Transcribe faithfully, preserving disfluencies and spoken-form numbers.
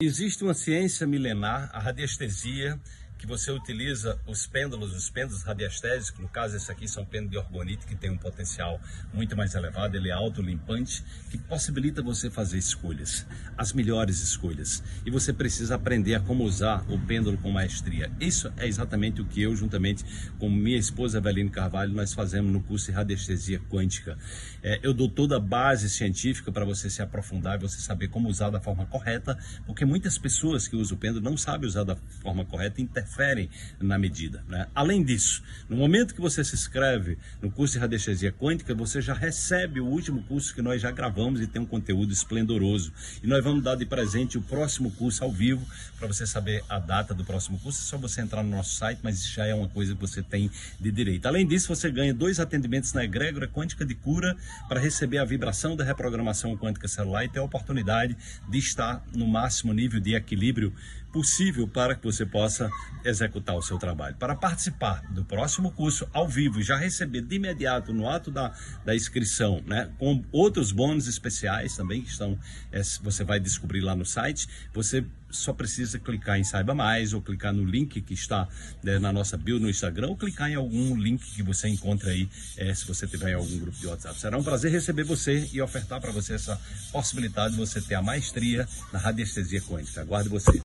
Existe uma ciência milenar, a radiestesia, que você utiliza os pêndulos, os pêndulos radiestésicos, no caso esse aqui são pêndulos de orgonite, que tem um potencial muito mais elevado, ele é autolimpante, que possibilita você fazer escolhas, as melhores escolhas. E você precisa aprender a como usar o pêndulo com maestria. Isso é exatamente o que eu, juntamente com minha esposa Eveline Carvalho, nós fazemos no curso de radiestesia quântica. É, eu dou toda a base científica para você se aprofundar e você saber como usar da forma correta, porque muitas pessoas que usam o pêndulo não sabem usar da forma correta e interferem na medida, né? Além disso, no momento que você se inscreve no curso de radiestesia quântica, você já recebe o último curso que nós já gravamos e tem um conteúdo esplendoroso. E nós vamos dar de presente o próximo curso ao vivo. Para você saber a data do próximo curso, é só você entrar no nosso site, mas isso já é uma coisa que você tem de direito. Além disso, você ganha dois atendimentos na egrégora quântica de cura para receber a vibração da reprogramação quântica celular e ter a oportunidade de estar no máximo nível de equilíbrio possível para que você possa executar o seu trabalho. Para participar do próximo curso ao vivo e já receber de imediato no ato da, da inscrição, né, com outros bônus especiais também que estão, é, você vai descobrir lá no site, você só precisa clicar em Saiba Mais ou clicar no link que está, né, na nossa bio no Instagram ou clicar em algum link que você encontra aí, é, se você tiver em algum grupo de WhatsApp. Será um prazer receber você e ofertar para você essa possibilidade de você ter a maestria na radiestesia quântica. Aguardo você.